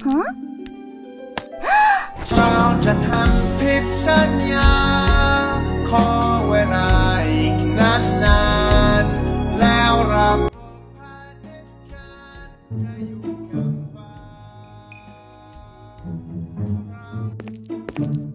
ฮะเราจะทำผิดสัญญาขอเวลาอีกนานๆแล้วเราพาเด็ดขาดจะอยู่กับฟ้า